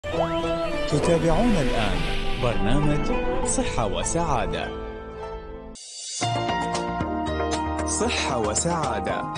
تتابعون الآن برنامج صحة وسعادة. صحة وسعادة.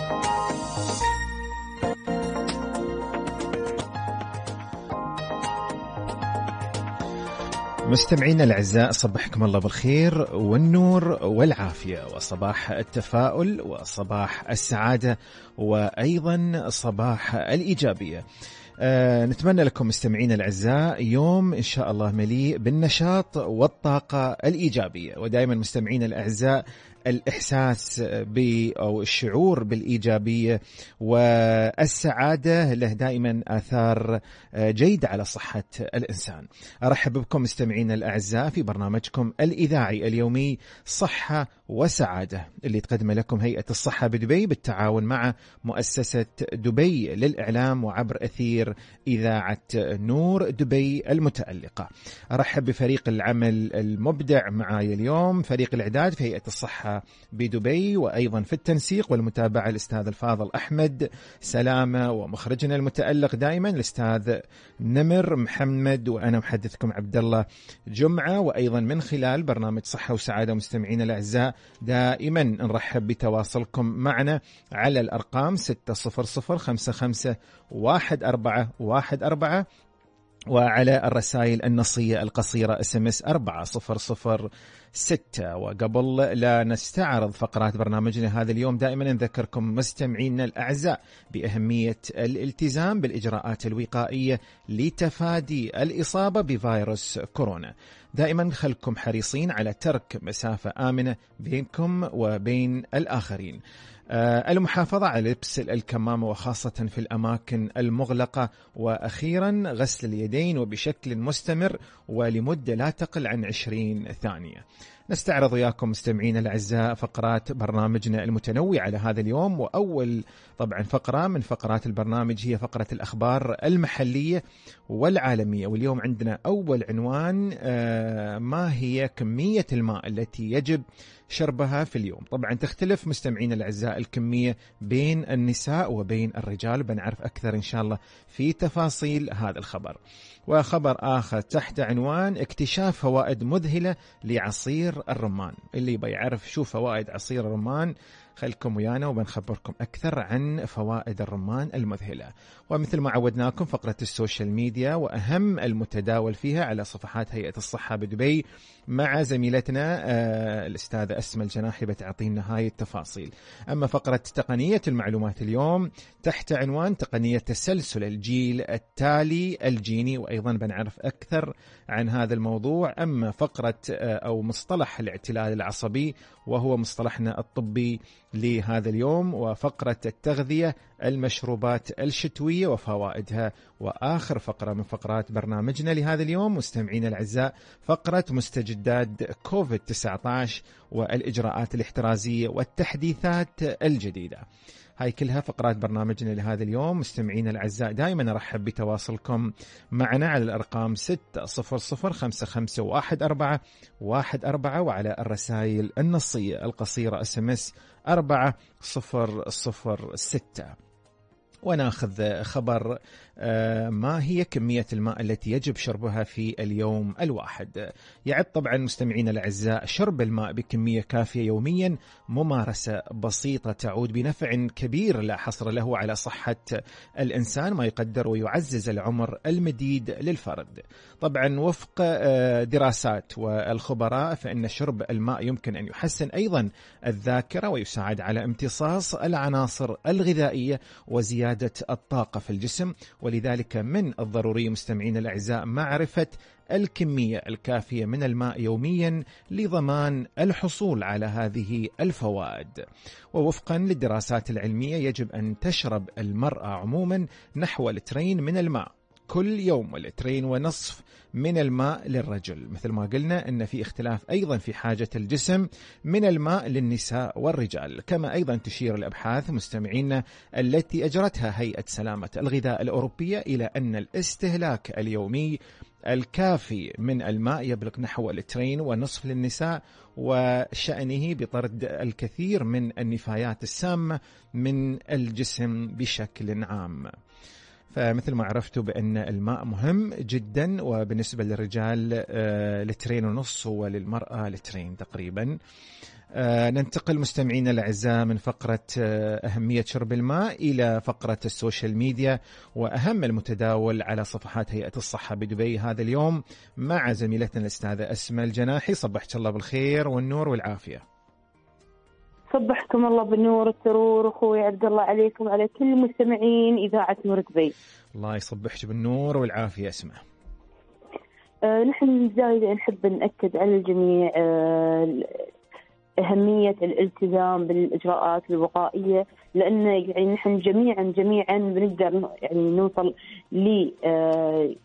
مستمعينا الأعزاء، صبحكم الله بالخير والنور والعافية، وصباح التفاؤل وصباح السعادة وأيضا صباح الإيجابية. نتمنى لكم مستمعينا الأعزاء يوم إن شاء الله مليء بالنشاط والطاقة الإيجابية، ودائما مستمعينا الأعزاء الإحساس أو الشعور بالإيجابية والسعادة له دائما آثار جيدة على صحة الإنسان. أرحب بكم مستمعينا الأعزاء في برنامجكم الإذاعي اليومي صحة وسعادة، اللي تقدم لكم هيئة الصحة بدبي بالتعاون مع مؤسسة دبي للإعلام وعبر أثير إذاعة نور دبي المتألقة. أرحب بفريق العمل المبدع معاي اليوم، فريق الإعداد في هيئة الصحة بدبي، وأيضا في التنسيق والمتابعة الأستاذ الفاضل أحمد سلامة، ومخرجنا المتألق دائما الأستاذ نمر محمد، وأنا محدثكم عبد الله جمعة. وأيضا من خلال برنامج صحة وسعادة مستمعين الأعزاء دائما نرحب بتواصلكم معنا على الأرقام 600551414 وعلى الرسائل النصية القصيرة SMS 4006. وقبل لا نستعرض فقرات برنامجنا هذا اليوم، دائما نذكركم مستمعينا الأعزاء بأهمية الالتزام بالإجراءات الوقائية لتفادي الإصابة بفيروس كورونا. دائما خلكم حريصين على ترك مسافة آمنة بينكم وبين الآخرين. المحافظة على لبس الكمامة وخاصة في الأماكن المغلقة، وأخيرا غسل اليدين وبشكل مستمر ولمدة لا تقل عن 20 ثانية. نستعرض وياكم مستمعين الأعزاء فقرات برنامجنا المتنوعة لهذا اليوم، وأول طبعا فقرة من فقرات البرنامج هي فقرة الأخبار المحلية والعالمية. واليوم عندنا أول عنوان، ما هي كمية الماء التي يجب شربها في اليوم؟ طبعا تختلف مستمعين الأعزاء الكمية بين النساء وبين الرجال، بنعرف أكثر إن شاء الله في تفاصيل هذا الخبر. وخبر آخر تحت عنوان اكتشاف فوائد مذهلة لعصير الرمان. اللي بيعرف شو فوائد عصير الرمان خلكم ويانا وبنخبركم أكثر عن فوائد الرمان المذهلة. ومثل ما عودناكم فقرة السوشيال ميديا وأهم المتداول فيها على صفحات هيئة الصحة بدبي مع زميلتنا الأستاذة أسماء الجناحي بتعطينا هاي التفاصيل. أما فقرة تقنية المعلومات اليوم تحت عنوان تقنية تسلسل الجيل التالي الجيني، وأيضا بنعرف أكثر عن هذا الموضوع. أما فقرة أو مصطلح الاعتلال العصبي وهو مصطلحنا الطبي لهذا اليوم، وفقرة التغذية المشروبات الشتوية وفوائدها. وآخر فقرة من فقرات برنامجنا لهذا اليوم مستمعين الأعزاء فقرة مستجدات كوفيد-19 والإجراءات الاحترازية والتحديثات الجديدة. هاي كلها فقرات برنامجنا لهذا اليوم. مستمعين الأعزاء دائما أرحب بتواصلكم معنا على الأرقام 600551414 وعلى الرسائل النصية القصيرة SMS 4006. وناخذ خبر، ما هي كمية الماء التي يجب شربها في اليوم الواحد؟ يعد طبعا مستمعين الأعزاء شرب الماء بكمية كافية يوميا ممارسة بسيطة تعود بنفع كبير لا حصر له على صحة الإنسان، ما يقدر ويعزز العمر المديد للفرد. طبعا وفق دراسات والخبراء فإن شرب الماء يمكن أن يحسن أيضا الذاكرة ويساعد على امتصاص العناصر الغذائية وزيادة الطاقة في الجسم، ولذلك من الضروري مستمعين الأعزاء معرفة الكمية الكافية من الماء يوميا لضمان الحصول على هذه الفوائد. ووفقا للدراسات العلمية يجب أن تشرب المرأة عموما نحو 2 من الماء كل يوم، و2.5 من الماء للرجل. مثل ما قلنا أن في اختلاف أيضا في حاجة الجسم من الماء للنساء والرجال. كما أيضا تشير الأبحاث مستمعينا التي أجرتها هيئة سلامة الغذاء الأوروبية إلى أن الاستهلاك اليومي الكافي من الماء يبلغ نحو 2.5 للنساء، وشأنه بطرد الكثير من النفايات السامة من الجسم بشكل عام. فمثل ما عرفتوا بأن الماء مهم جدا، وبالنسبة للرجال 2.5 لترين وللمرأة 2 لترين تقريبا. ننتقل مستمعينا الأعزاء من فقرة أهمية شرب الماء إلى فقرة السوشيال ميديا وأهم المتداول على صفحات هيئة الصحة بدبي هذا اليوم مع زميلتنا الأستاذة أسماء الجناحي. صبحت الله بالخير والنور والعافية. صبحكم الله بالنور والسرور أخوي عبد الله عليكم وعلى كل مستمعين إذاعة نور دبي. الله يصبحك بالنور والعافية أسماء. نحن من البداية نحب نأكد على الجميع أهمية الالتزام بالإجراءات الوقائية، لأن يعني نحن جميعا بنقدر يعني نوصل لنهاية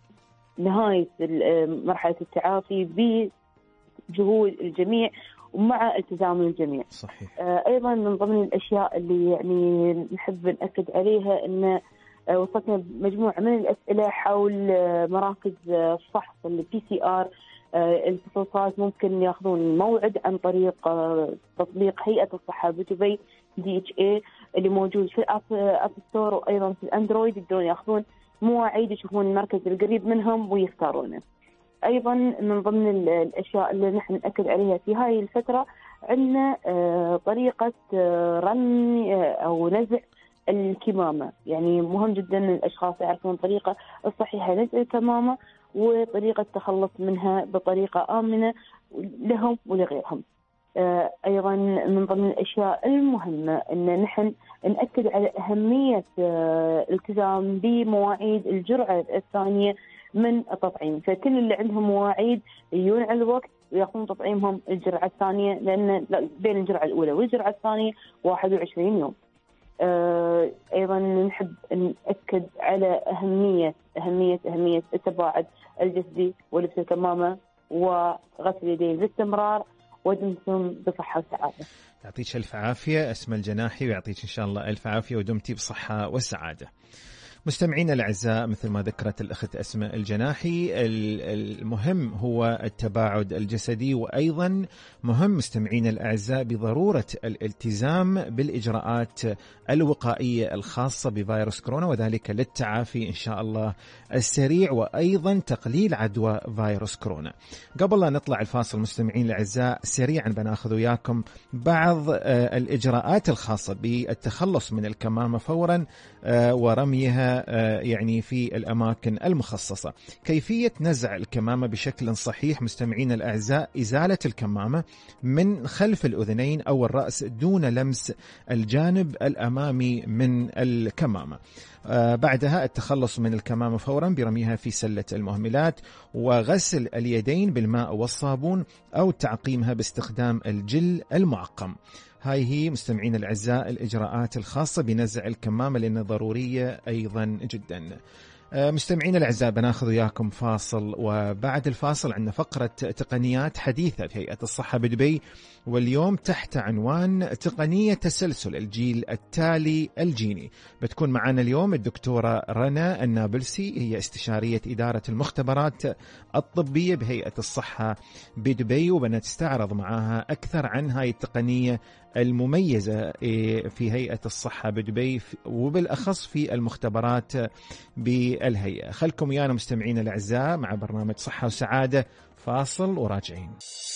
مرحلة التعافي بجهود الجميع ومع التزام الجميع. صحيح. أيضا من ضمن الأشياء اللي يعني نحب نأكد عليها أن وصلتنا مجموعة من الأسئلة حول مراكز الفحص اللي PCR. الفحوصات ممكن ياخذون موعد عن طريق تطبيق هيئة الصحة بدبي DHA اللي موجود في الأب ستور وأيضا في الأندرويد، يقدرون ياخذون مواعيد يشوفون المركز القريب منهم ويختارونه. أيضا من ضمن الأشياء اللي نحن نأكد عليها في هاي الفترة عندنا طريقة رمي أو نزع الكمامة. يعني مهم جدا الأشخاص يعرفون الطريقة الصحيحة لنزع الكمامة وطريقة التخلص منها بطريقة آمنة لهم ولغيرهم. أيضا من ضمن الأشياء المهمة أن نحن نأكد على أهمية الالتزام بمواعيد الجرعة الثانية من التطعيم. فكل اللي عندهم مواعيد يجون على الوقت ويأخذون تطعيمهم الجرعة الثانية، لأن بين الجرعة الأولى والجرعة الثانية 21 يوم. أيضا نحب نأكد على أهمية التباعد الجسدي ولبس الكمامة وغسل اليدين باستمرار، ودمتم بصحة وسعادة. يعطيك ألف عافية أسماء الجناحي، ويعطيك إن شاء الله ألف عافية ودمتي بصحة وسعادة. مستمعين الأعزاء، مثل ما ذكرت الأخت أسماء الجناحي، المهم هو التباعد الجسدي، وأيضا مهم مستمعين الأعزاء بضرورة الالتزام بالإجراءات الوقائية الخاصة بفيروس كورونا، وذلك للتعافي إن شاء الله السريع وأيضا تقليل عدوى فيروس كورونا. قبل لا نطلع الفاصل مستمعين الأعزاء، سريعا بناخذ وياكم بعض الإجراءات الخاصة بالتخلص من الكمامة فورا ورميها يعني في الأماكن المخصصة. كيفية نزع الكمامة بشكل صحيح مستمعين الأعزاء: إزالة الكمامة من خلف الأذنين أو الرأس دون لمس الجانب الأمامي من الكمامة. بعدها التخلص من الكمامة فورا برميها في سلة المهملات، وغسل اليدين بالماء والصابون أو تعقيمها باستخدام الجل المعقم. هاي هي مستمعين الأعزاء الإجراءات الخاصة بنزع الكمامة، لأنها ضرورية أيضا جدا. مستمعين الأعزاء، بناخذ وياكم فاصل، وبعد الفاصل عندنا فقرة تقنيات حديثة في هيئة الصحة بدبي، واليوم تحت عنوان تقنية تسلسل الجيل التالي الجيني. بتكون معنا اليوم الدكتورة رنا النابلسي، هي استشارية إدارة المختبرات الطبية بهيئة الصحة بدبي، وبنستعرض معها أكثر عن هاي التقنية المميزة في هيئة الصحة بدبي، وبالأخص في المختبرات بالهيئة. خلكم ويانا مستمعين الأعزاء مع برنامج صحة وسعادة. فاصل وراجعين.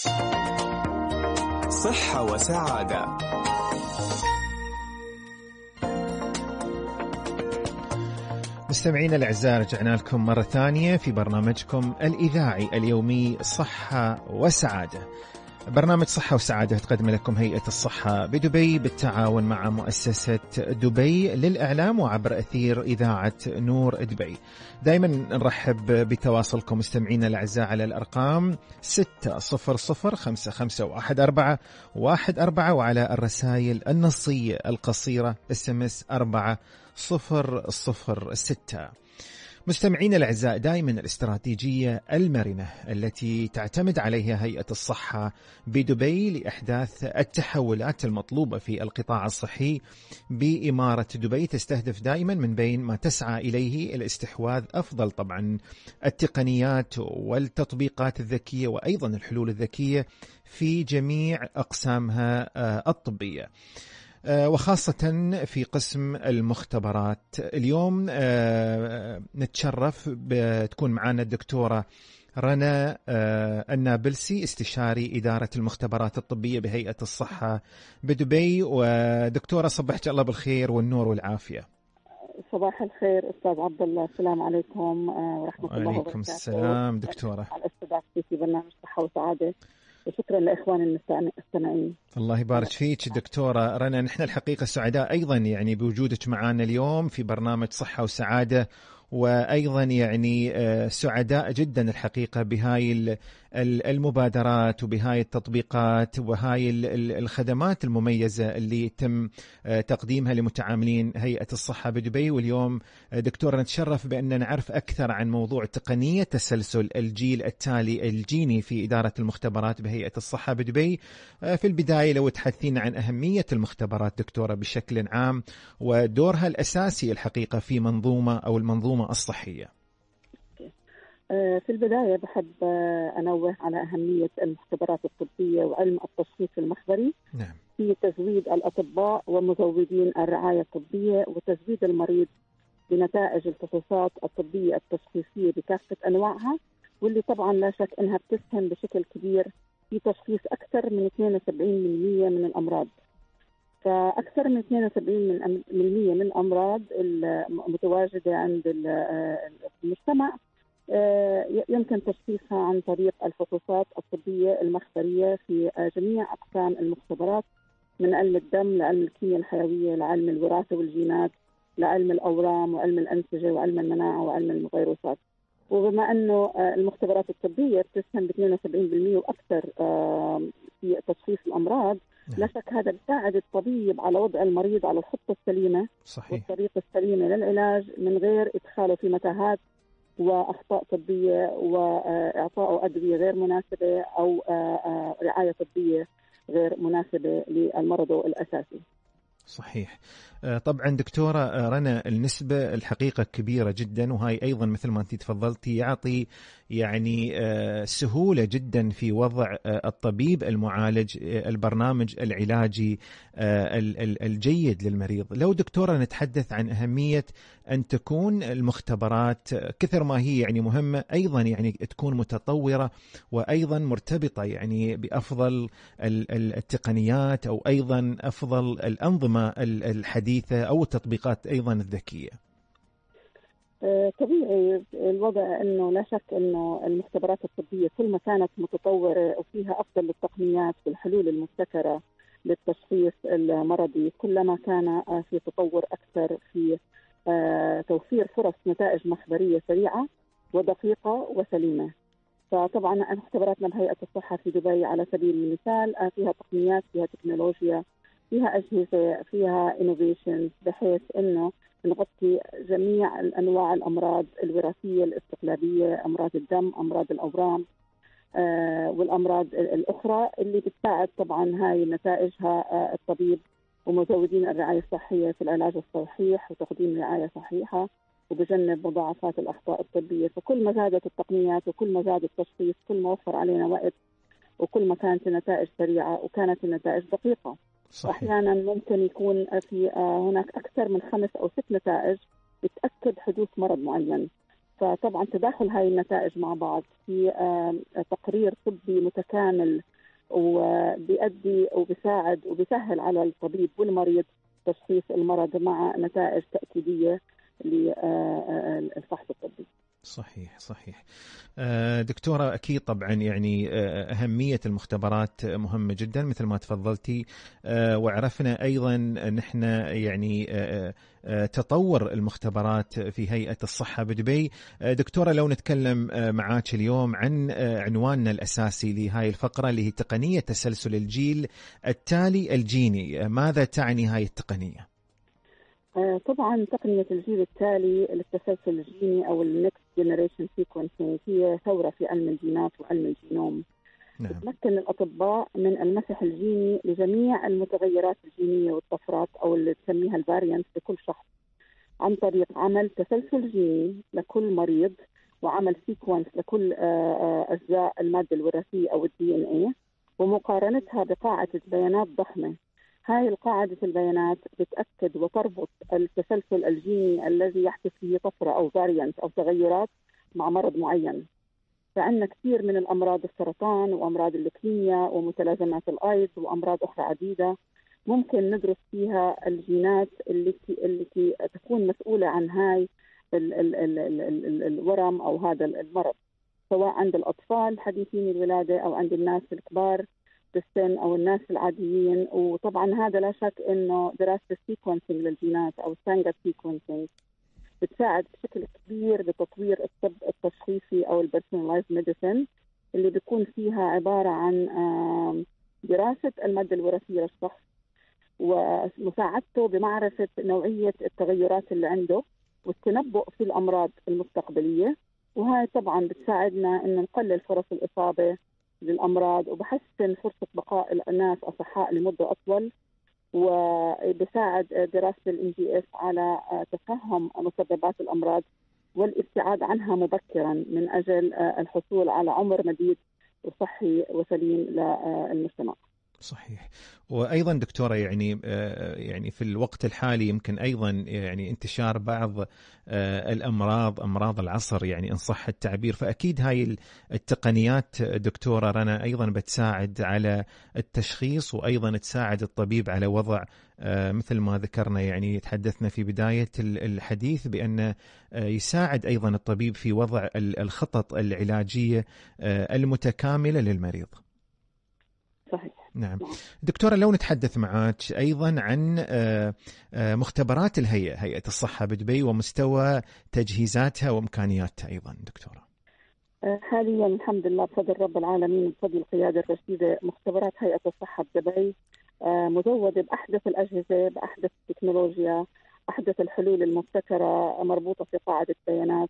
صحة وسعادة. مستمعين الأعزاء، رجعنا لكم مرة ثانية في برنامجكم الإذاعي اليومي صحة وسعادة. برنامج صحة وسعادة تقدم لكم هيئة الصحة بدبي بالتعاون مع مؤسسة دبي للإعلام وعبر أثير إذاعة نور دبي. دائما نرحب بتواصلكم مستمعين الأعزاء على الأرقام 600551414 وعلى الرسائل النصية القصيرة SMS 4006. مستمعين الأعزاء، دائما الاستراتيجية المرنة التي تعتمد عليها هيئة الصحة بدبي لإحداث التحولات المطلوبة في القطاع الصحي بإمارة دبي تستهدف دائما من بين ما تسعى إليه الاستحواذ أفضل طبعا التقنيات والتطبيقات الذكية وأيضا الحلول الذكية في جميع أقسامها الطبية. وخاصة في قسم المختبرات. اليوم نتشرف بتكون معنا الدكتورة رنا النابلسي، استشاري إدارة المختبرات الطبية بهيئة الصحة بدبي. ودكتورة صبحت الله بالخير والنور والعافية. صباح الخير أستاذ عبد الله، السلام عليكم ورحمة الله وبركاته. وعليكم السلام دكتورة. على استضافتي في برنامج صحة وسعادة، وشكرا لإخواني المستمعين. الله يبارك فيك دكتورة رنا. نحن الحقيقة سعداء أيضا يعني بوجودك معنا اليوم في برنامج صحة وسعادة، وأيضا يعني سعداء جدا الحقيقة بهاي المبادرات وبهاي التطبيقات وهاي الخدمات المميزة اللي يتم تقديمها لمتعاملين هيئة الصحة بدبي. واليوم دكتورة نتشرف بأن نعرف أكثر عن موضوع تقنية تسلسل الجيل التالي الجيني في إدارة المختبرات بهيئة الصحة بدبي. في البداية لو تحدثين عن أهمية المختبرات دكتورة بشكل عام ودورها الأساسي الحقيقة في منظومة أو المنظومة الصحية. في البداية بحب أنوه على أهمية المختبرات الطبية وعلم التشخيص المخبري. نعم. في تزويد الأطباء ومزودين الرعاية الطبية وتزويد المريض بنتائج الفحوصات الطبية التشخيصية بكافة أنواعها، واللي طبعا لا شك أنها بتسهم بشكل كبير في تشخيص أكثر من 72% من الأمراض. فأكثر من 72% من الأمراض المتواجدة عند المجتمع يمكن تشخيصها عن طريق الفحوصات الطبية المخبرية في جميع أقسام المختبرات، من علم الدم لعلم الكيمياء الحيوية لعلم الوراثة والجينات لعلم الأورام وعلم الأنسجة وعلم المناعة وعلم الفيروسات. وبما أنه المختبرات الطبية بتسهم ب 72% وأكثر في تشخيص الأمراض، لا شك هذا بيساعد الطبيب على وضع المريض على الخطة السليمة. صحيح. والطريقة السليمة للعلاج من غير إدخاله في متاهات وأخطاء طبية وإعطائه أدوية غير مناسبة أو رعاية طبية غير مناسبة للمرض الأساسي. صحيح. طبعا دكتورة رنا، النسبة الحقيقة كبيرة جدا، وهاي أيضا مثل ما أنت تفضلتي يعطي يعني سهولة جدا في وضع الطبيب المعالج البرنامج العلاجي الجيد للمريض. لو دكتورة نتحدث عن أهمية أن تكون المختبرات كثر ما هي يعني مهمة، أيضا يعني تكون متطورة وأيضا مرتبطة يعني بأفضل التقنيات أو أيضا أفضل الأنظمة الحديثة أو التطبيقات أيضا الذكية. طبيعي الوضع أنه لا شك أنه المختبرات الطبية كل ما كانت متطورة وفيها أفضل التقنيات والحلول المبتكرة للتشخيص المرضي، كلما كان في تطور أكثر في توفير فرص نتائج مخبرية سريعة ودقيقة وسليمة. فطبعا مختبراتنا بهيئة الصحة في دبي على سبيل المثال فيها تقنيات، فيها تكنولوجيا، فيها أجهزة، فيها innovations، بحيث أنه نغطي جميع أنواع الأمراض الوراثية الاستقلابية، أمراض الدم، أمراض الأورام والأمراض الأخرى اللي بتساعد طبعا هاي نتائجها الطبيب ومزودين الرعاية الصحية في العلاج الصحيح وتقديم رعاية صحيحة وبجنب مضاعفات الأخطاء الطبية. فكل ما زادت التقنيات وكل ما زاد التشخيص كل ما وفر علينا وقت وكل ما كانت النتائج سريعة وكانت النتائج دقيقة. صحيح. أحيانا ممكن يكون في هناك أكثر من 5 أو 6 نتائج بتأكد حدوث مرض معين. فطبعا تداخل هاي النتائج مع بعض في تقرير طبي متكامل وبيؤدي وبيساعد وبيسهل على الطبيب والمريض تشخيص المرض مع نتائج تأكيدية للفحص الطبي. صحيح صحيح. دكتورة أكيد طبعا يعني أهمية المختبرات مهمة جدا مثل ما تفضلتي، وعرفنا أيضا نحن يعني تطور المختبرات في هيئة الصحة بدبي. دكتورة لو نتكلم معاك اليوم عن عنواننا الأساسي لهاي الفقرة اللي هي تقنية تسلسل الجيل التالي الجيني، ماذا تعني هاي التقنية؟ طبعا تقنية الجيل التالي للتسلسل الجيني أو النكست جنريشن سيكونسينج هي ثورة في علم الجينات وعلم الجينوم. نعم. تمكن الأطباء من المسح الجيني لجميع المتغيرات الجينية والطفرات أو اللي تسميها الفاريانت لكل شخص عن طريق عمل تسلسل جيني لكل مريض وعمل سيكونس لكل أجزاء المادة الوراثية أو الدي إن إيه ومقارنتها بقاعدة بيانات ضخمة هاي القاعدة البيانات بتأكد وتربط التسلسل الجيني الذي يحدث فيه طفرة أو فاريانت أو تغيرات مع مرض معين. فعندنا كثير من الأمراض، السرطان وأمراض اللوكيميا ومتلازمات الأيض وأمراض أخرى عديدة ممكن ندرس فيها الجينات التي تكون مسؤولة عن هاي الورم أو هذا المرض، سواء عند الأطفال حديثين الولادة أو عند الناس الكبار بالسن أو الناس العاديين. وطبعا هذا لا شك إنه دراسة السيكونسينج للجينات أو ستاندرد سيكونسينج بتساعد بشكل كبير بتطوير الطب التشخيصي أو البيرسونلايزد ميديسين، اللي بيكون فيها عبارة عن دراسة المادة الوراثية للشخص ومساعدته بمعرفة نوعية التغيرات اللي عنده والتنبؤ في الأمراض المستقبلية. وهاي طبعا بتساعدنا إن نقلل فرص الإصابة للأمراض وبحسن فرصة بقاء الناس أصحاء لمدة أطول، وبساعد دراسة الMGS على تفهم مسببات الأمراض والابتعاد عنها مبكرا من أجل الحصول على عمر مديد وصحي وسليم للمجتمع. صحيح. وأيضا دكتورة يعني في الوقت الحالي يمكن أيضا يعني انتشار بعض أمراض العصر، يعني إن صح التعبير، فأكيد هاي التقنيات دكتورة رنا أيضا بتساعد على التشخيص وأيضا تساعد الطبيب على وضع مثل ما ذكرنا، يعني تحدثنا في بداية الحديث بأن يساعد أيضا الطبيب في وضع الخطط العلاجية المتكاملة للمريض. صحيح. نعم دكتورة، لو نتحدث معك أيضا عن مختبرات هيئة الصحة بدبي ومستوى تجهيزاتها وإمكانياتها أيضا دكتورة. حاليا الحمد لله بفضل رب العالمين بفضل القيادة الرشيدة مختبرات هيئة الصحة بدبي مزودة بأحدث الأجهزة بأحدث التكنولوجيا، أحدث الحلول المبتكرة مربوطة في قاعدة بيانات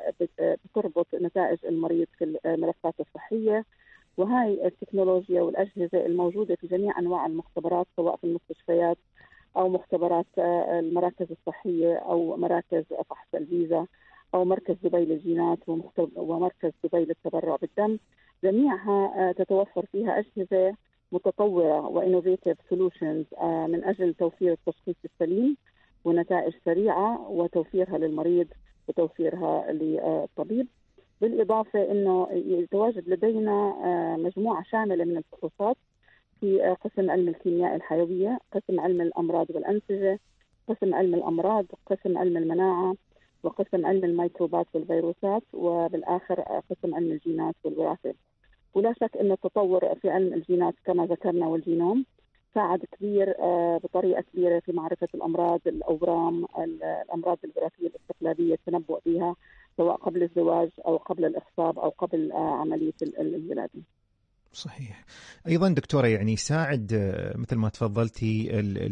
بتربط نتائج المريض في الملفات الصحية. وهاي التكنولوجيا والأجهزة الموجودة في جميع أنواع المختبرات سواء في المستشفيات أو مختبرات المراكز الصحية أو مراكز فحص الفيزا أو مركز دبي للجينات ومركز دبي للتبرع بالدم، جميعها تتوفر فيها أجهزة متطورة وإنوفيتيف سولوشنز من أجل توفير التشخيص السليم ونتائج سريعة وتوفيرها للمريض وتوفيرها للطبيب. بالإضافة أنه يتواجد لدينا مجموعة شاملة من الفحوصات في قسم علم الكيمياء الحيوية، قسم علم الأمراض والأنسجة، قسم علم الأمراض، قسم علم المناعة، وقسم علم الميكروبات والفيروسات، وبالآخر قسم علم الجينات والوراثة. ولا شك أن التطور في علم الجينات كما ذكرنا والجينوم ساعد كبير بطريقة كبيرة في معرفة الأمراض، الأورام، الأمراض الوراثية الاستقلابية، التنبؤ بها سواء قبل الزواج أو قبل الإخصاب أو قبل عملية الولادة. صحيح. أيضا دكتورة يعني يساعد مثل ما تفضلتي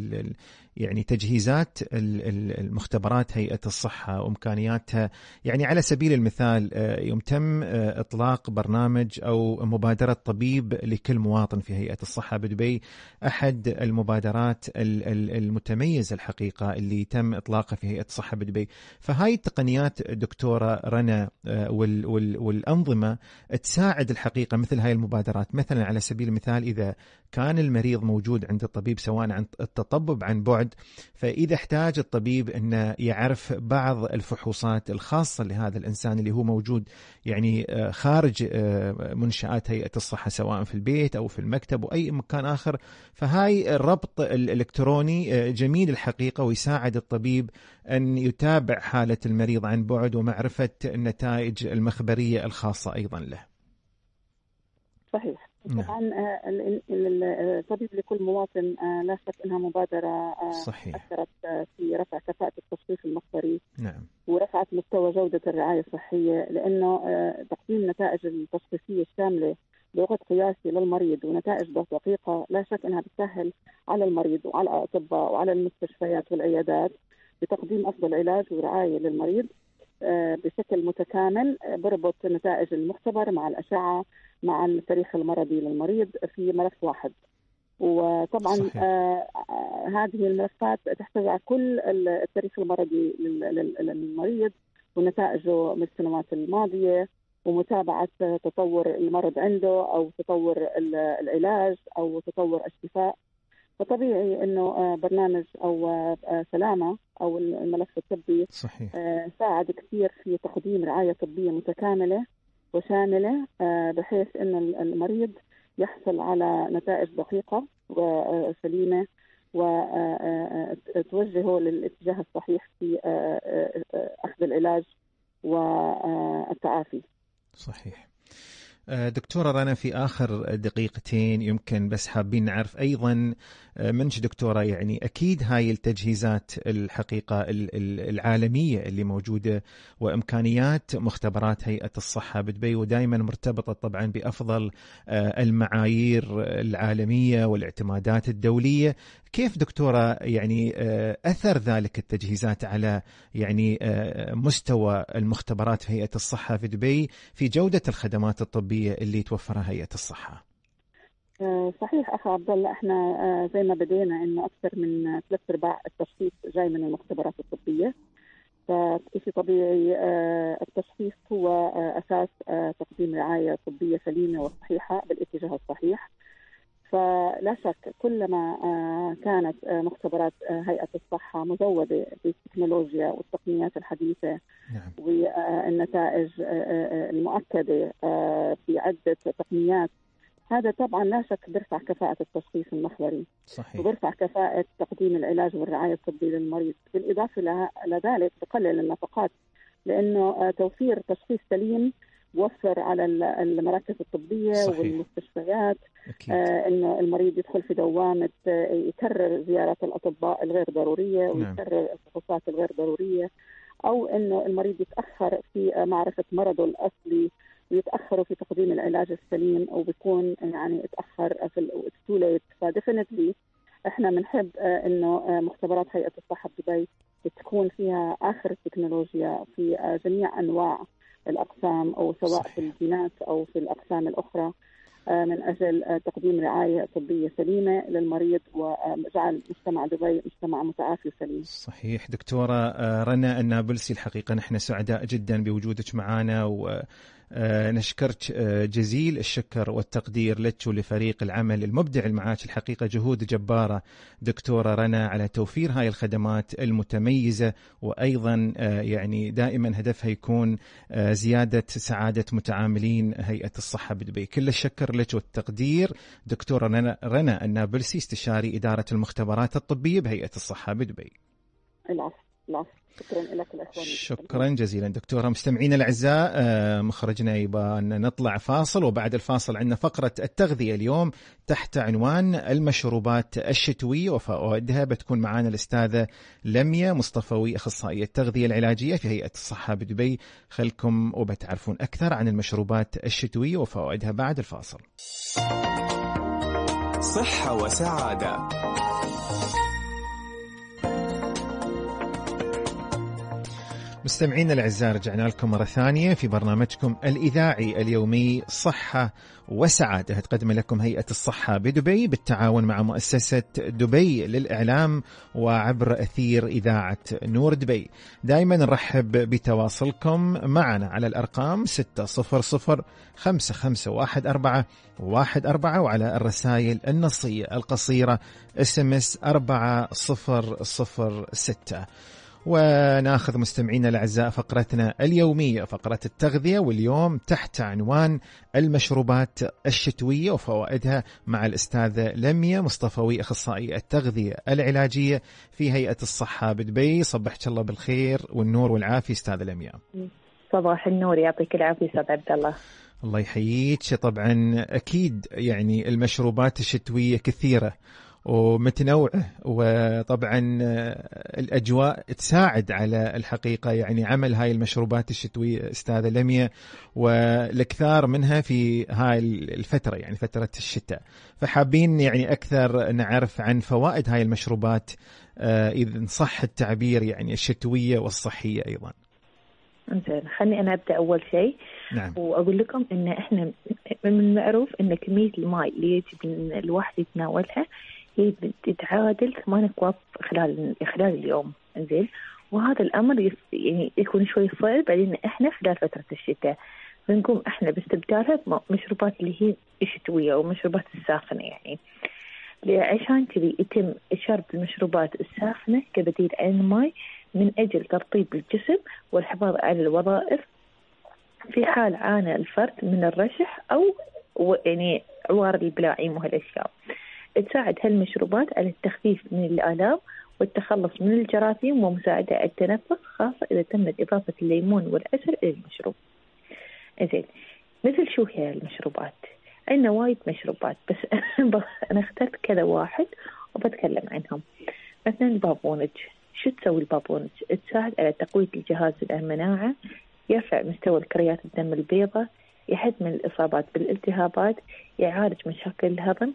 يعني تجهيزات المختبرات هيئة الصحة وإمكانياتها، يعني على سبيل المثال يوم تم إطلاق برنامج أو مبادرة طبيب لكل مواطن في هيئة الصحة بدبي، أحد المبادرات المتميزة الحقيقة اللي تم إطلاقها في هيئة الصحة بدبي. فهاي التقنيات دكتورة رنا والأنظمة تساعد الحقيقة مثل هاي المبادرات. مثلا على سبيل المثال إذا كان المريض موجود عند الطبيب سواء عن التطبب عن بعد، فإذا احتاج الطبيب أن يعرف بعض الفحوصات الخاصة لهذا الإنسان اللي هو موجود يعني خارج منشآت هيئة الصحة سواء في البيت أو في المكتب أو أي مكان آخر، فهاي الربط الإلكتروني جميل الحقيقة ويساعد الطبيب أن يتابع حالة المريض عن بعد ومعرفة النتائج المخبرية الخاصة أيضا له. صحيح. طبعا الطبيب لكل مواطن لا شك انها مبادره صحيح. اثرت في رفع كفاءه التشخيص المخبري. نعم. ورفعت مستوى جوده الرعايه الصحيه، لانه تقديم نتائج التشخيصيه الشامله بوقت قياسي للمريض ونتائج دقيقه لا شك انها بتسهل على المريض وعلى الاطباء وعلى المستشفيات والعيادات بتقديم افضل علاج ورعايه للمريض بشكل متكامل، بربط نتائج المختبر مع الأشعة مع التاريخ المرضي للمريض في ملف واحد. وطبعا هذه الملفات تحتوي على كل التاريخ المرضي للمريض ونتائجه من السنوات الماضية ومتابعة تطور المرض عنده أو تطور العلاج أو تطور الشفاء. فطبيعي إنه برنامج أو سلامة أو الملف الطبي صحيح. ساعد كثير في تقديم رعاية طبية متكاملة وشاملة، بحيث إنه المريض يحصل على نتائج دقيقة وسليمة وتوجهه للاتجاه الصحيح في أخذ العلاج والتعافي. صحيح. دكتورة رنا، في آخر دقيقتين يمكن بس حابين نعرف أيضا منش دكتورة، يعني أكيد هاي التجهيزات الحقيقة العالمية اللي موجودة وإمكانيات مختبرات هيئة الصحة بدبي ودائما مرتبطة طبعا بأفضل المعايير العالمية والاعتمادات الدولية. كيف دكتورة يعني أثر ذلك التجهيزات على يعني مستوى المختبرات في هيئة الصحة في دبي في جودة الخدمات الطبية اللي توفرها هيئة الصحة؟ صحيح أخي عبد الله، احنا زي ما بدينا إنه أكثر من 3/4 التشخيص جاي من المختبرات الطبية، فشيء طبيعي التشخيص هو أساس تقديم رعاية طبية سليمة وصحيحة بالاتجاه الصحيح. فلا شك كلما كانت مختبرات هيئة الصحة مزودة بالتكنولوجيا والتقنيات الحديثة والنتائج المؤكدة بعدة تقنيات، هذا طبعا لا شك بيرفع كفاءة التشخيص المخبري. صحيح. وبيرفع كفاءة تقديم العلاج والرعاية الطبية للمريض. بالإضافة لذلك بقلل النفقات، لأنه توفير تشخيص سليم وفر على المراكز الطبية. صحيح. والمستشفيات إنه المريض يدخل في دوامة يكرر زيارات الأطباء الغير ضرورية ويكرر الفحوصات الغير ضرورية، أو إنه المريض يتأخر في معرفة مرضه الأصلي ويتأخروا في تقديم العلاج السليم، أو بيكون يعني اتأخر في التوليت. فديفينتلي إحنا بنحب إنه مختبرات هيئة الصحة بدبي تكون فيها آخر التكنولوجيا في جميع أنواع الأقسام، أو سواء في الجينات أو في الأقسام الأخرى، من أجل تقديم رعاية طبية سليمة للمريض وجعل مجتمع دبي مجتمع متعافي وسليم. صحيح. دكتورة رنا النابلسي، الحقيقة نحن سعداء جدا بوجودك معنا، ونشكرك جزيل الشكر والتقدير لك ولفريق العمل المبدع المعاك. الحقيقة جهود جبارة دكتورة رنا على توفير هاي الخدمات المتميزة، وأيضا يعني دائما هدفها يكون زيادة سعادة متعاملين هيئة الصحة بدبي. كل الشكر لك والتقدير دكتورة رنا النابلسي، استشاري إدارة المختبرات الطبية بهيئة الصحة بدبي. العفو. شكرا لك الأخوان. شكرا جزيلا دكتورة. مستمعين الأعزاء، مخرجنا يبقى نطلع فاصل، وبعد الفاصل عندنا فقرة التغذية اليوم تحت عنوان المشروبات الشتوية وفوائدها. بتكون معنا الأستاذة لميا مصطفوي، أخصائية التغذية العلاجية في هيئة الصحة بدبي. خلكم وبتعرفون أكثر عن المشروبات الشتوية وفوائدها بعد الفاصل. صحة وسعادة. مستمعين الأعزاء، رجعنا لكم مرة ثانية في برنامجكم الإذاعي اليومي صحة وسعادة، تقدم لكم هيئة الصحة بدبي بالتعاون مع مؤسسة دبي للإعلام وعبر أثير إذاعة نور دبي. دائما نرحب بتواصلكم معنا على الأرقام 600-551414 وعلى الرسائل النصية القصيرة SMS 4006. وناخذ مستمعينا الأعزاء فقرتنا اليومية، فقرة التغذية، واليوم تحت عنوان المشروبات الشتوية وفوائدها مع الأستاذة لميا مصطفوي، أخصائي التغذية العلاجية في هيئة الصحة بدبي. صبحت الله بالخير والنور والعافية أستاذة لميا. صباح النور، يعطيك العافية أستاذ عبد الله. الله يحييك. طبعا أكيد يعني المشروبات الشتوية كثيرة ومتنوعة، وطبعا الأجواء تساعد على الحقيقة يعني عمل هاي المشروبات الشتوية أستاذة لميا، والكثار منها في هاي الفترة يعني فترة الشتاء. فحابين يعني أكثر نعرف عن فوائد هاي المشروبات إذا صح التعبير، يعني الشتوية والصحية أيضا. إنزين، خلني أنا أبدأ أول شيء. نعم. وأقول لكم إن إحنا من المعروف إن كمية الماء اللي يجب إن الواحد يتناولها هي تتعادل 8 أكواب خلال اليوم. إنزين، وهذا الأمر يعني يكون شوي صعب علينا إحنا خلال فترة الشتاء، فنقوم إحنا باستبدالها بمشروبات اللي هي الشتوية ومشروبات الساخنة يعني. عشان كذي يتم شرب المشروبات الساخنة كبديل عن الماء من أجل ترطيب الجسم والحفاظ على الوظائف في حال عانى الفرد من الرشح أو يعني عوار البلاعيم وهالأشياء. تساعد هالمشروبات على التخفيف من الآلام والتخلص من الجراثيم ومساعدة على التنفس، خاصة إذا تمت إضافة الليمون والعسل إلى المشروب. زين، مثل شو هي المشروبات؟ عندنا وايد مشروبات، بس أنا اخترت كذا واحد وبتكلم عنهم. مثلا البابونج. شو تسوي البابونج؟ تساعد على تقوية الجهاز المناعة، يرفع مستوى الكريات الدم البيضاء، يحد من الإصابات بالالتهابات، يعالج مشاكل الهضم،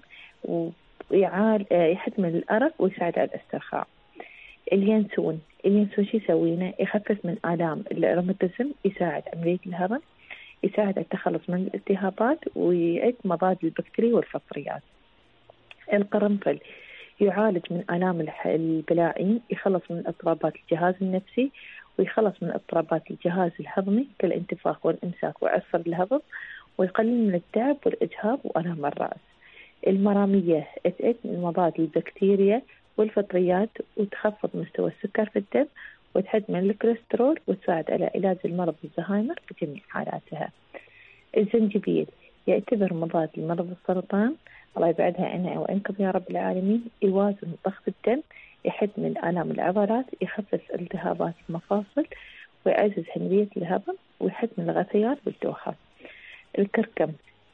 يحد من الأرق ويساعد على الاسترخاء. اليانسون شو يسوينا؟ يخفف من آلام الروماتيزم، يساعد عملية الهضم، يساعد على التخلص من الالتهابات ويعد مضاد البكتيريا والفطريات. القرنفل يعالج من آلام البلاعين، يخلص من اضطرابات الجهاز النفسي، ويخلص من اضطرابات الجهاز الهضمي كالانتفاخ والإمساك وعسر الهضم، ويقلل من التعب والإجهاض وآلام الرأس. المرامية تعد من مضاد البكتيريا والفطريات وتخفض مستوى السكر في الدم وتحد من الكوليسترول وتساعد على علاج المرض الزهايمر بجميع حالاتها. الزنجبيل يعتبر مضاد لمرض السرطان، الله يبعدها عنا وعنكم يا رب العالمين، يوازن ضغط الدم، يحد من آلام العضلات، يخفف التهابات المفاصل ويعزز حمية الهضم ويحد من الغثيان والدوخة. الكركم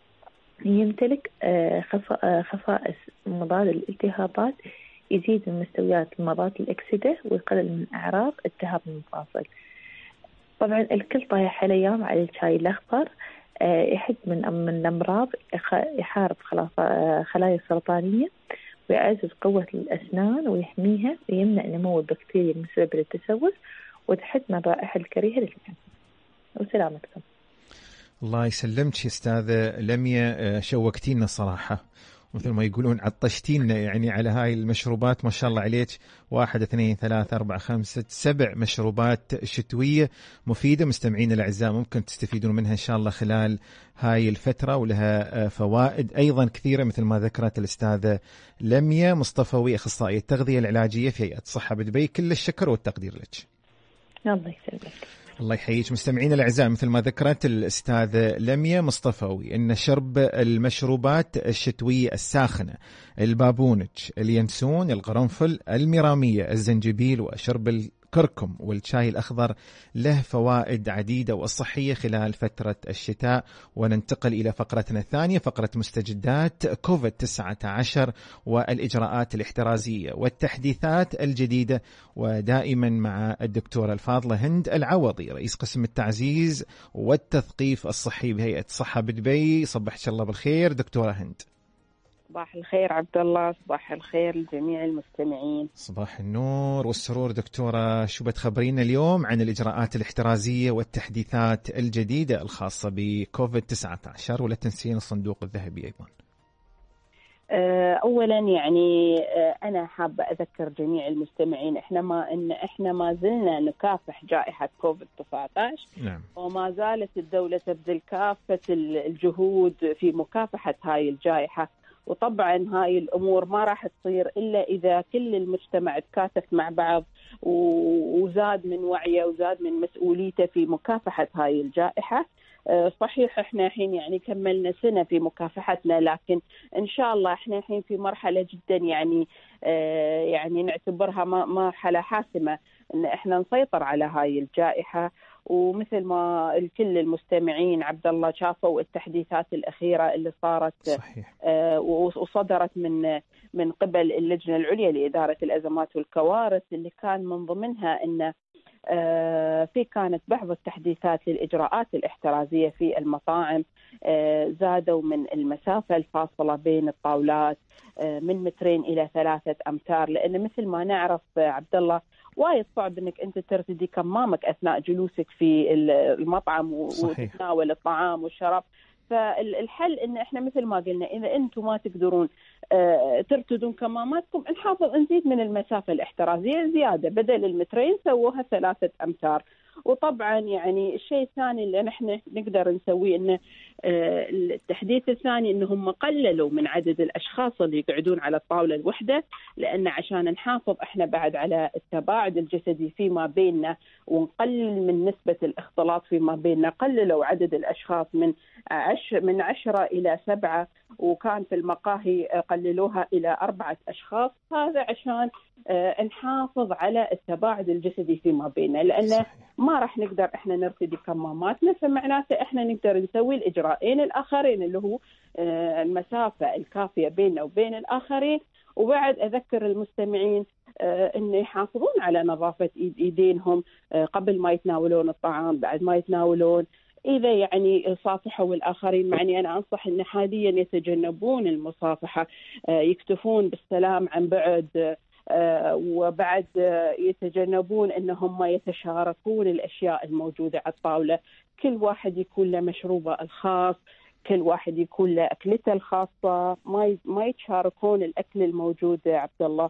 يمتلك خصائص مضاد الالتهابات، يزيد من مستويات المضاد الأكسدة ويقلل من أعراض التهاب المفاصل. طبعا الكل طايح الأيام على الشاي الأخضر، يحد من الأمراض، يحارب خلايا السرطانية ويعزز قوة الأسنان ويحميها ويمنع نمو البكتيريا المسببة للتسوس وتحد من الرائحة الكريهة للفم. وسلامتكم. الله يسلمك أستاذة لميا، شوقتينا صراحة، مثل ما يقولون عطشتينا يعني على هاي المشروبات. ما شاء الله عليك، 1 2 3 4 5 7 مشروبات شتوية مفيدة. مستمعين الأعزاء ممكن تستفيدون منها إن شاء الله خلال هاي الفترة، ولها فوائد أيضا كثيرة مثل ما ذكرت الأستاذة لميا مصطفوي، أخصائية التغذية العلاجية في هيئة الصحة بدبي. كل الشكر والتقدير لك. الله يسلمك. الله يحييك. مستمعين الأعزاء، مثل ما ذكرت الأستاذة لميا مصطفوي أن شرب المشروبات الشتوية الساخنة، البابونج، اليانسون، القرنفل، المرامية، الزنجبيل وشرب الكركم والشاي الأخضر له فوائد عديدة وصحية خلال فترة الشتاء. وننتقل إلى فقرتنا الثانية، فقرة مستجدات كوفيد-19 والإجراءات الاحترازية والتحديثات الجديدة، ودائما مع الدكتورة الفاضلة هند العوضي، رئيس قسم التعزيز والتثقيف الصحي بهيئة الصحة بدبي. صبحك الله بالخير دكتورة هند. صباح الخير عبد الله، صباح الخير لجميع المستمعين. صباح النور والسرور. دكتورة، شو بتخبرينا اليوم عن الإجراءات الاحترازية والتحديثات الجديدة الخاصة بكوفيد-19؟ ولا تنسين الصندوق الذهبي أيضا. أولا يعني أنا حابة أذكر جميع المستمعين إحنا ما زلنا نكافح جائحة كوفيد-19. نعم. وما زالت الدولة تبذل كافة الجهود في مكافحة هاي الجائحة، وطبعا هاي الأمور ما راح تصير إلا إذا كل المجتمع تكاتف مع بعض وزاد من وعيه وزاد من مسؤوليته في مكافحة هاي الجائحة. صحيح احنا الحين يعني كملنا سنة في مكافحتنا، لكن ان شاء الله احنا الحين في مرحلة جدا يعني نعتبرها مرحلة حاسمة ان احنا نسيطر على هاي الجائحة. ومثل ما الكل المستمعين عبد الله شافوا التحديثات الأخيرة اللي صارت. صحيح. وصدرت من قبل اللجنة العليا لإدارة الأزمات والكوارث، اللي كان من ضمنها ان في كانت بعض التحديثات للإجراءات الاحترازية في المطاعم. زادوا من المسافة الفاصلة بين الطاولات من 2 إلى 3 أمتار، لأن مثل ما نعرف عبد الله وايد صعب انك انت ترتدي كمامك اثناء جلوسك في المطعم وتتناول الطعام والشراب. فالحل ان احنا مثل ما قلنا اذا انتم ما تقدرون ترتدون كماماتكم، نحافظ نزيد من المسافة الاحترازية زيادة، بدل 2 متر سووها 3 أمتار. وطبعا يعني الشيء الثاني اللي نحن نقدر نسويه إنه التحديث الثاني إنهم قللوا من عدد الأشخاص اللي يقعدون على الطاولة الوحدة، لأن عشان نحافظ إحنا بعد على التباعد الجسدي فيما بيننا ونقلل من نسبة الاختلاط فيما بيننا، قللوا عدد الأشخاص من 10 إلى 7، وكان في المقاهي قللوها إلى 4 أشخاص. هذا عشان نحافظ على التباعد الجسدي فيما بيننا، لأن ما راح نقدر إحنا نرتدي كماماتنا، فمعناته إحنا نقدر نسوي الإجراءين الآخرين اللي هو المسافة الكافية بيننا وبين الآخرين. وبعد أذكر المستمعين أن يحافظون على نظافة إيدينهم قبل ما يتناولون الطعام، بعد ما يتناولون، إذا يعني صافحوا الآخرين. معني أنا أنصح أن حاليا يتجنبون المصافحة، يكتفون بالسلام عن بعد، وبعد يتجنبون أنهم يتشاركون الأشياء الموجودة على الطاولة. كل واحد يكون له مشروبه الخاص، كل واحد يكون له أكلته الخاصة، ما يتشاركون الأكل الموجود عبد الله.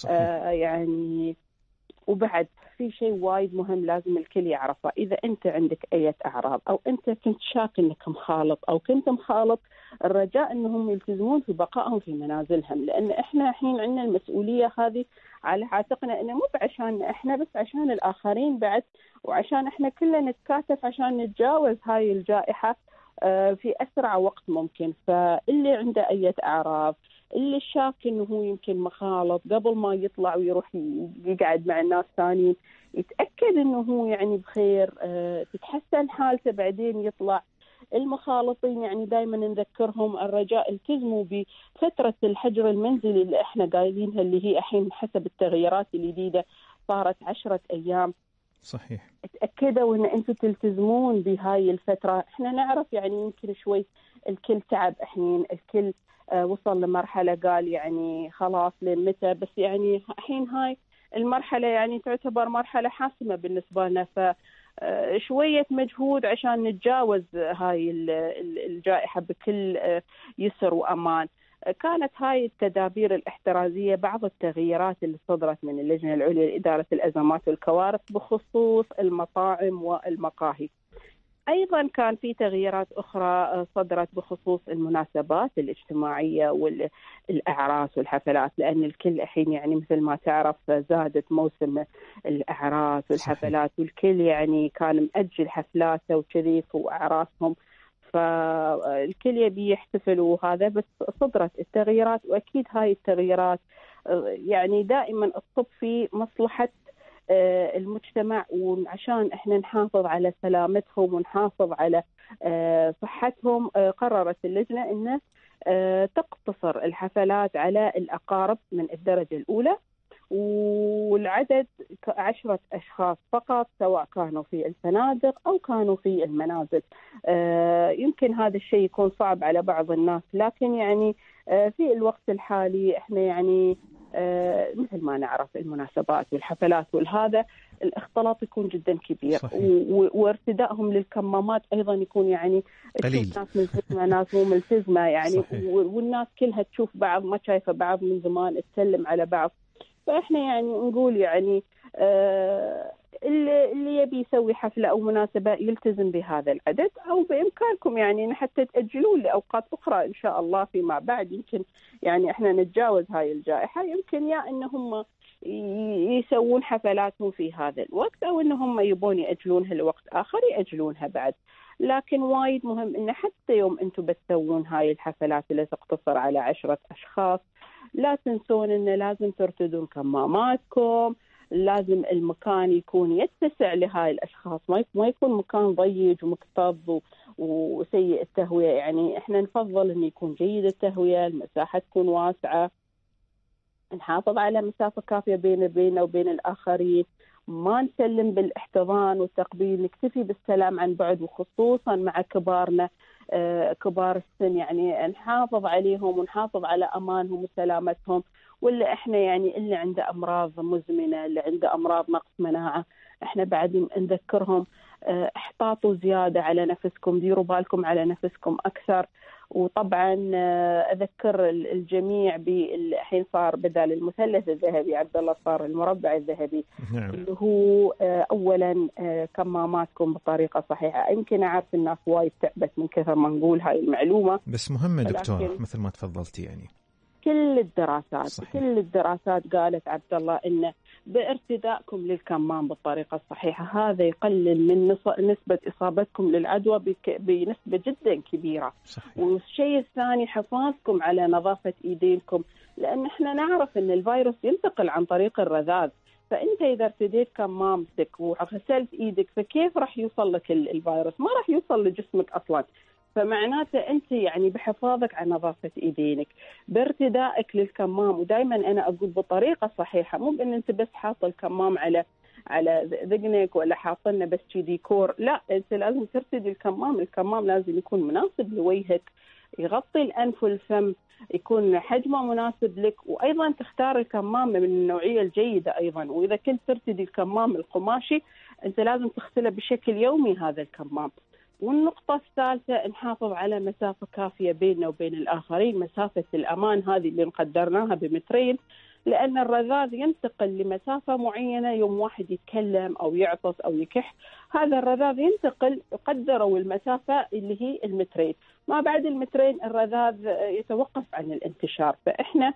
يعني وبعد في شيء وايد مهم لازم الكل يعرفه، إذا أنت عندك أي أعراض أو أنت كنت شاك أنك مخالط أو كنت مخالط، الرجاء أنهم يلتزمون في بقائهم في منازلهم، لأن إحنا الحين عندنا المسؤولية هذه على عاتقنا، إنه مو عشان إحنا بس، عشان الآخرين بعد، وعشان إحنا كلنا نتكاتف عشان نتجاوز هاي الجائحة في أسرع وقت ممكن. فاللي عنده أي أعراض، اللي شاك إنه هو يمكن مخالط، قبل ما يطلع ويروح يقعد مع الناس ثانيين يتأكد إنه هو يعني بخير، تتحسن حالته بعدين يطلع. المخالطين يعني دائما نذكرهم الرجاء التزموا بفترة الحجر المنزلي اللي احنا قايلينها، اللي هي الحين حسب التغييرات الجديدة صارت 10 أيام. صحيح. اتأكدوا ان انتم تلتزمون بهاي الفترة. احنا نعرف يعني يمكن شوي الكل تعب، الحين الكل وصل لمرحلة قال يعني خلاص لمتى، بس يعني الحين هاي المرحلة يعني تعتبر مرحلة حاسمة بالنسبة لنا، فشوية مجهود عشان نتجاوز هاي الجائحة بكل يسر وأمان. كانت هاي التدابير الاحترازية بعض التغييرات اللي صدرت من اللجنة العليا لإدارة الأزمات والكوارث بخصوص المطاعم والمقاهي. أيضا كان في تغييرات أخرى صدرت بخصوص المناسبات الاجتماعية والأعراس والحفلات، لأن الكل الحين يعني مثل ما تعرف زادت موسم الأعراس والحفلات، والكل يعني كان مأجل حفلاته وكذي وأعراسهم، فالكل يبي يحتفل وهذا. بس صدرت التغييرات، وأكيد هاي التغييرات يعني دائما الطب في مصلحة المجتمع، وعشان احنا نحافظ على سلامتهم ونحافظ على صحتهم، قررت اللجنة أن تقتصر الحفلات على الأقارب من الدرجة الأولى، والعدد 10 أشخاص فقط، سواء كانوا في الفنادق أو كانوا في المنازل. يمكن هذا الشيء يكون صعب على بعض الناس، لكن يعني في الوقت الحالي احنا يعني مثل ما نعرف المناسبات والحفلات والهذا الاختلاط يكون جدا كبير، وارتدائهم للكمامات أيضا يكون يعني قليل، ناس ملتزمة ناس مو ملتزمة يعني. صحيح. والناس كلها تشوف بعض، ما شايفة بعض من زمان، تسلم على بعض. فإحنا يعني نقول يعني اللي يبي يسوي حفلة أو مناسبة يلتزم بهذا العدد، أو بإمكانكم يعني حتى تأجلون لأوقات أخرى إن شاء الله فيما بعد. يمكن يعني إحنا نتجاوز هاي الجائحة، يمكن يا إنهم يسوون حفلاتهم في هذا الوقت، أو إنهم يبون يأجلونها لوقت آخر يأجلونها بعد. لكن وايد مهم إن حتى يوم أنتم بتسوون هاي الحفلات اللي تقتصر على 10 أشخاص، لا تنسون إن لازم ترتدون كماماتكم، لازم المكان يكون يتسع لهاي الأشخاص، ما يكون مكان ضيق ومكتظ وسيء التهوية. يعني إحنا نفضل إن يكون جيد التهوية، المساحة تكون واسعة، نحافظ على مسافة كافية بيننا وبين الآخرين، ما نسلم بالاحتضان والتقبيل، نكتفي بالسلام عن بعد، وخصوصا مع كبارنا كبار السن، يعني نحافظ عليهم ونحافظ على أمانهم وسلامتهم. واللي إحنا يعني اللي عنده أمراض مزمنة، اللي عنده أمراض نقص مناعة، إحنا بعد نذكرهم احتاطوا زيادة على نفسكم، ديروا بالكم على نفسكم أكثر. وطبعا أذكر الجميع الحين صار بدل المثلث الذهبي عبد الله صار المربع الذهبي. نعم. اللي هو أولا كماماتكم بطريقة صحيحة. يمكن أعرف الناس وايد تعبت من كثر ما نقول هاي المعلومة، بس مهمة دكتورة مثل ما تفضلتي. يعني كل الدراسات صحيح. كل الدراسات قالت عبد الله إن بارتدائكم للكمام بالطريقة الصحيحة هذا يقلل من نسبة إصابتكم للعدوى بنسبة جدا كبيرة. صحيح. والشيء الثاني حفاظكم على نظافة إيدينكم، لأن إحنا نعرف إن الفيروس ينتقل عن طريق الرذاذ. فأنت إذا ارتديت كمامتك وغسلت إيدك فكيف راح يوصل لك الفيروس؟ ما راح يوصل لجسمك أصلا. فمعناته أنت يعني بحفاظك على نظافة إيدينك بارتدائك للكمام. ودائما أنا أقول بطريقة صحيحة، مو بأن أنت بس حاط الكمام على ذقنك ولا حاطنه بس شي ديكور، لا، أنت لازم ترتدي الكمام لازم يكون مناسب لوجهك، يغطي الأنف والفم، يكون حجمه مناسب لك، وأيضا تختار الكمام من النوعية الجيدة أيضا. وإذا كنت ترتدي الكمام القماشي أنت لازم تغسله بشكل يومي هذا الكمام. والنقطة الثالثة نحافظ على مسافة كافية بيننا وبين الآخرين، مسافة الأمان هذه اللي نقدرناها ب2 لأن الرذاذ ينتقل لمسافة معينة. يوم واحد يتكلم أو يعطس أو يكح هذا الرذاذ ينتقل، قدروا المسافة اللي هي 2 ما بعد 2 الرذاذ يتوقف عن الانتشار. فإحنا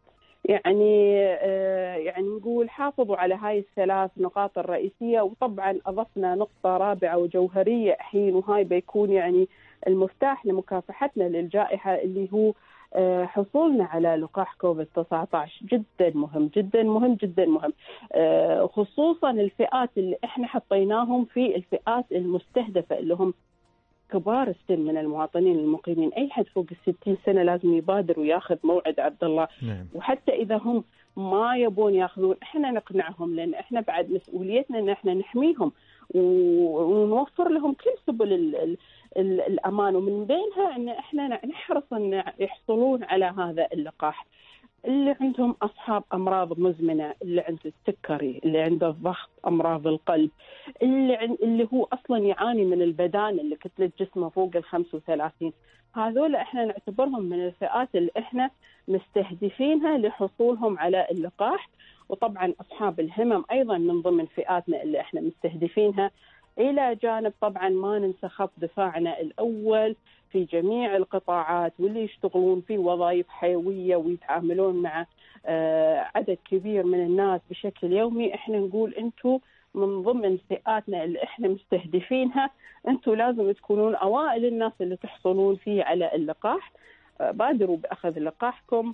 يعني نقول حافظوا على هاي ال3 نقاط الرئيسية. وطبعا أضفنا نقطة رابعة وجوهرية الحين، وهاي بيكون يعني المفتاح لمكافحتنا للجائحة، اللي هو حصولنا على لقاح كوفيد-19. جدا مهم جدا مهم جدا مهم، خصوصا الفئات اللي احنا حطيناهم في الفئات المستهدفة اللي هم كبار السن من المواطنين المقيمين. أي حد فوق 60 سنة لازم يبادر وياخذ موعد عبد الله. نعم. وحتى إذا هم ما يبون ياخذون احنا نقنعهم، لأن احنا بعد مسؤوليتنا ان احنا نحميهم ونوفر لهم كل سبل الأمان، ومن بينها ان احنا نحرص ان يحصلون على هذا اللقاح. اللي عندهم أصحاب أمراض مزمنة، اللي عنده السكري، اللي عنده الضغط، أمراض القلب، اللي هو أصلا يعاني من البدانة اللي كتلة جسمه فوق 35، هذول احنا نعتبرهم من الفئات اللي احنا مستهدفينها لحصولهم على اللقاح. وطبعا أصحاب الهمم أيضا من ضمن فئاتنا اللي احنا مستهدفينها، إلى جانب طبعا ما ننسى خط دفاعنا الأول في جميع القطاعات واللي يشتغلون في وظائف حيوية ويتعاملون مع عدد كبير من الناس بشكل يومي. احنا نقول انتم من ضمن فئاتنا اللي احنا مستهدفينها، انتم لازم تكونون أوائل الناس اللي تحصلون فيه على اللقاح. بادروا بأخذ لقاحكم،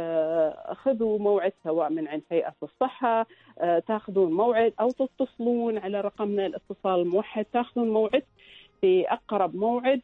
خذوا موعد سواء من عند هيئة الصحة، تاخذون موعد أو تتصلون على رقمنا الاتصال الموحد تاخذون موعد في أقرب موعد.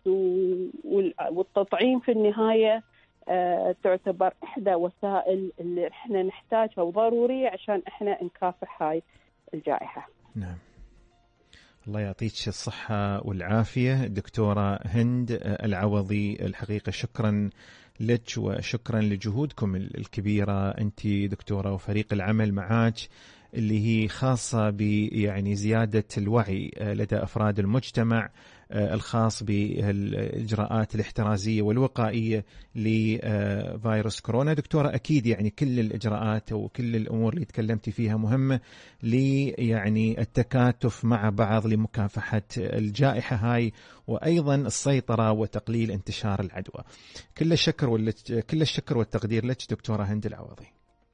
والتطعيم في النهاية تعتبر إحدى وسائل اللي إحنا نحتاجها وضرورية عشان إحنا نكافح هاي الجائحة. نعم، الله يعطيك الصحة والعافية دكتورة هند العوضي. الحقيقة شكرا لك وشكرا لجهودكم الكبيرة أنت دكتورة وفريق العمل معاك، اللي هي خاصة يعني زيادة الوعي لدى أفراد المجتمع الخاص بالإجراءات الاحترازية والوقائية لفيروس كورونا. دكتورة أكيد يعني كل الإجراءات وكل الأمور اللي تكلمتي فيها مهمة يعني التكاتف مع بعض لمكافحة الجائحة هاي، وأيضا السيطرة وتقليل انتشار العدوى. كل الشكر والتقدير لك دكتورة هند العوضي.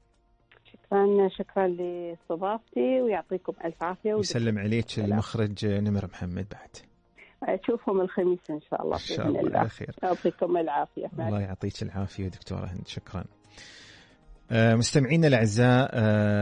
شكرا لاستضافتي ويعطيكم ألف عافية. ويسلم عليك المخرج نمر محمد. بعد أشوفهم الخميس إن شاء الله. إن شاء الله على خير. يعطيكم العافية. الله يعطيك العافية دكتورة هند. شكرا. مستمعينا الأعزاء،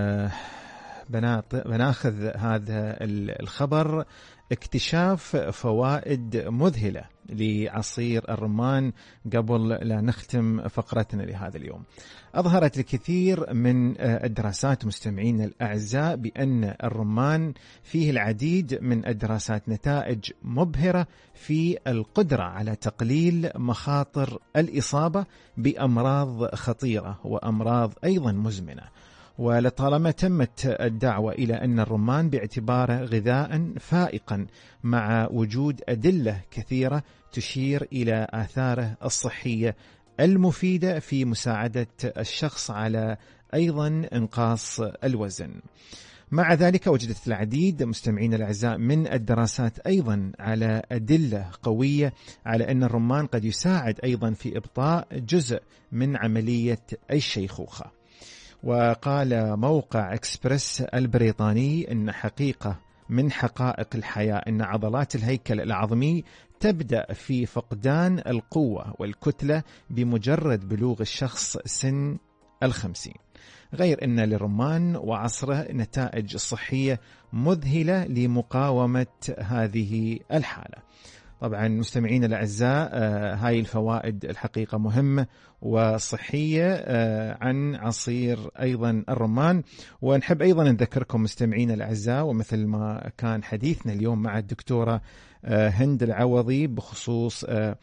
بناخذ هذا الخبر: اكتشاف فوائد مذهلة لعصير الرمان قبل لا نختم فقرتنا لهذا اليوم. أظهرت الكثير من الدراسات مستمعين الأعزاء بأن الرمان فيه العديد من الدراسات نتائج مبهرة في القدرة على تقليل مخاطر الإصابة بأمراض خطيرة وأمراض أيضا مزمنة. ولطالما تمت الدعوة إلى أن الرمان باعتباره غذاء فائقا مع وجود أدلة كثيرة تشير إلى آثاره الصحية المفيدة في مساعدة الشخص على أيضا إنقاص الوزن. مع ذلك وجدت العديد مستمعين الأعزاء من الدراسات أيضا على أدلة قوية على أن الرمان قد يساعد أيضا في إبطاء جزء من عملية الشيخوخة. وقال موقع إكسبرس البريطاني أن حقيقة من حقائق الحياة أن عضلات الهيكل العظمي تبدأ في فقدان القوة والكتلة بمجرد بلوغ الشخص سن 50. غير أن للرمان وعصره نتائج صحية مذهلة لمقاومة هذه الحالة. طبعا مستمعين الأعزاء هاي الفوائد الحقيقة مهمة وصحية عن عصير أيضا الرمان. ونحب أيضا نذكركم مستمعين الأعزاء ومثل ما كان حديثنا اليوم مع الدكتورة هند العوضي بخصوص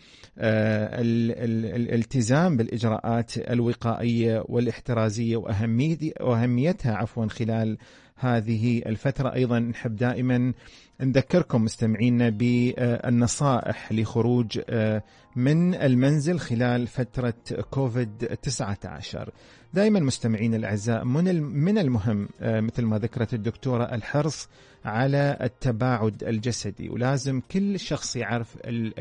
الالتزام بالإجراءات الوقائية والاحترازية وأهميتها خلال هذه الفترة. أيضا نحب دائما نذكركم مستمعينا بالنصائح لخروج من المنزل خلال فترة كوفيد-19. دائما مستمعين الأعزاء من المهم مثل ما ذكرت الدكتورة الحرص على التباعد الجسدي، ولازم كل شخص يعرف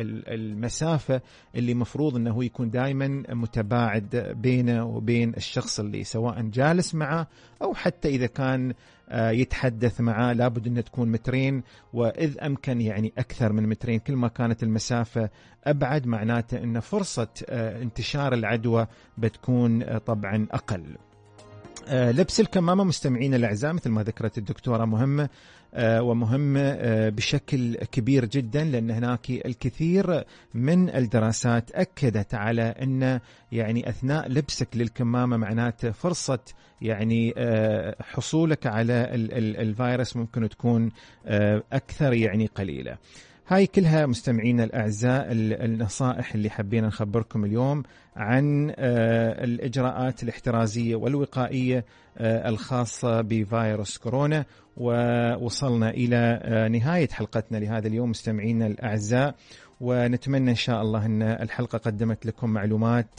المسافة اللي مفروض أنه يكون دائما متباعد بينه وبين الشخص اللي سواء جالس معه أو حتى إذا كان يتحدث معه لابد أن تكون 2 متر، وإذ أمكن يعني أكثر من 2 متر. كل ما كانت المسافة أبعد معناته أن فرصة انتشار العدوى بتكون طبعا أقل. لبس الكمامة مستمعين الأعزاء مثل ما ذكرت الدكتورة مهمة ومهمة بشكل كبير جدا، لأن هناك الكثير من الدراسات أكدت على أن يعني أثناء لبسك للكمامة معناته فرصة يعني حصولك على الفيروس ممكن تكون أكثر يعني قليلة. هاي كلها مستمعين الأعزاء النصائح اللي حبينا نخبركم اليوم عن الإجراءات الاحترازية والوقائية الخاصة بفيروس كورونا. ووصلنا إلى نهاية حلقتنا لهذا اليوم مستمعين الأعزاء، ونتمنى إن شاء الله أن الحلقة قدمت لكم معلومات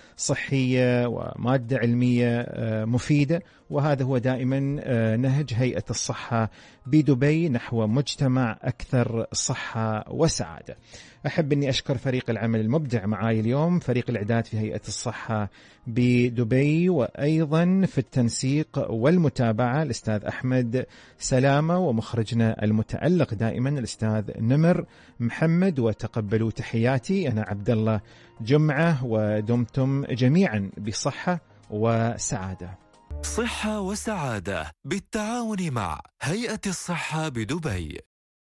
صحية ومادة علمية مفيدة، وهذا هو دائما نهج هيئة الصحة بدبي نحو مجتمع أكثر صحة وسعادة. أحب أني أشكر فريق العمل المبدع معاي اليوم، فريق الإعداد في هيئة الصحة بدبي، وأيضا في التنسيق والمتابعة الأستاذ أحمد سلامة، ومخرجنا المتألق دائما الأستاذ نمر محمد. وتقبلوا تحياتي، أنا عبد الله جمعة، ودمتم جميعا بصحة وسعادة. صحة وسعادة بالتعاون مع هيئة الصحة بدبي.